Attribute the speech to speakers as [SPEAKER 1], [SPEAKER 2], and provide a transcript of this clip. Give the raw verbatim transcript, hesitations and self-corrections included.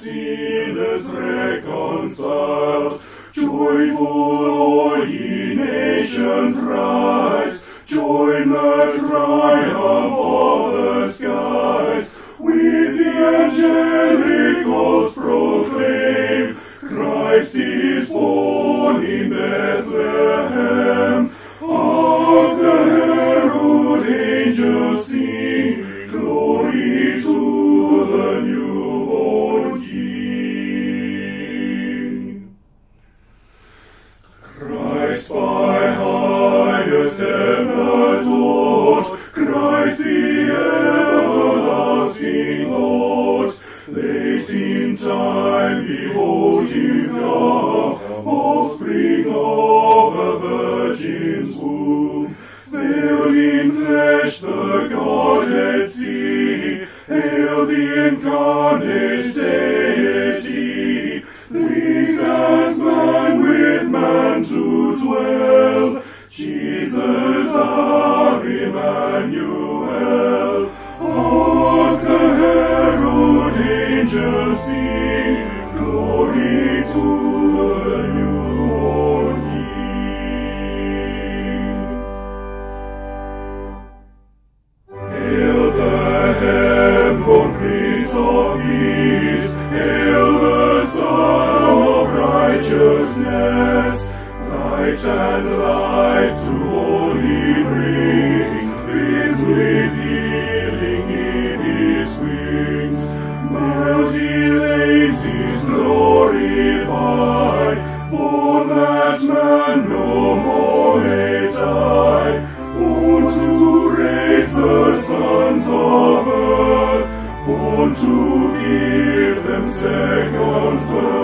[SPEAKER 1] sinners reconciled. Joyful all ye nations rise, join the triumph of the skies. With the angelic host proclaim, Christ is born in Bethlehem. Hark, the herald angels sing, glory to the newborn King. Christ by highest heaven adored, Christ the everlasting Lord. Late in time, behold him come, offspring of a virgin's womb. Veiled in flesh the Godhead see, hail the incarnate deity. Pleased as man with man to dwell, Jesus our Emmanuel. Hark, the herald angels sing, glory to the newborn King. Hail the heaven-born Prince of Peace, hail the Son of righteousness. Light and life to all he brings, brings with healing in his wings. Melt he lays his glory by, born that man no more may die, born to raise the sons of earth, born to give them second birth.